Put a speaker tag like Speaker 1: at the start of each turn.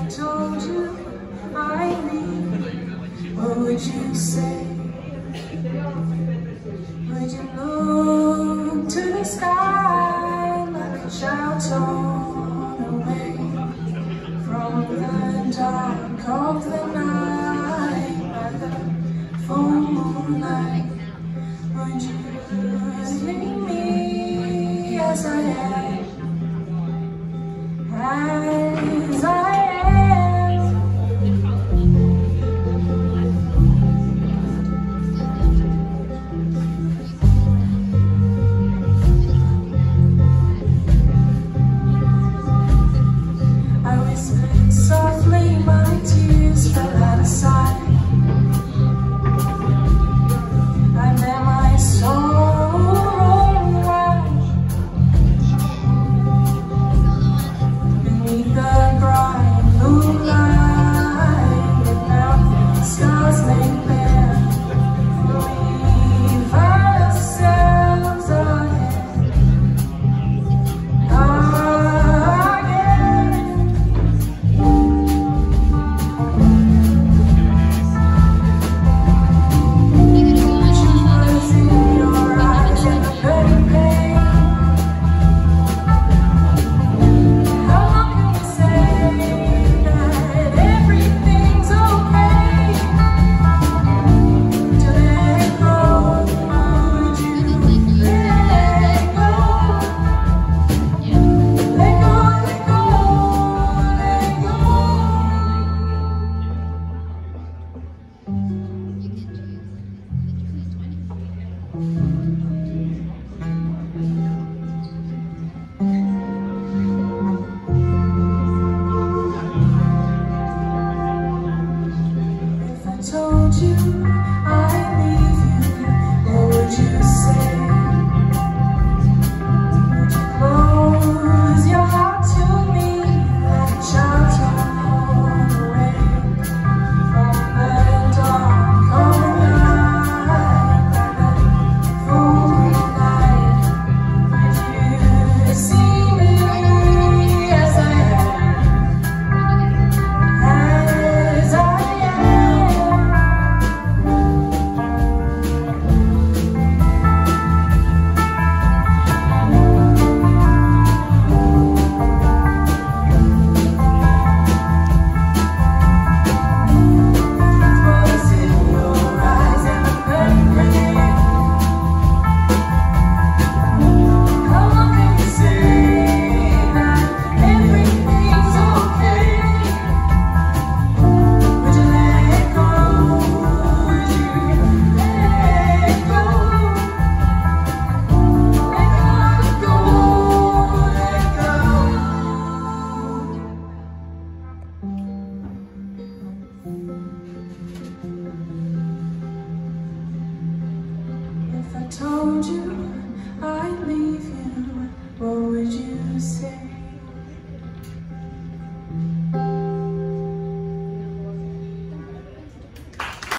Speaker 1: told you I'd leave, what would you say? Would you look to the sky like a child torn away from the dark of the night by the full moonlight? Would you leave me as I am? As I am. I whispered softly, my tears fell out of sight. I met my soul right beneath the bright moonlight, without stars laid bare. We find ourselves again. Told you I'd leave you, what would you say? Would you close your heart to me like a child torn away from the dark of the night by the full moonlight? Would you see me as I am? As I If I told you I'd leave you, what would you say?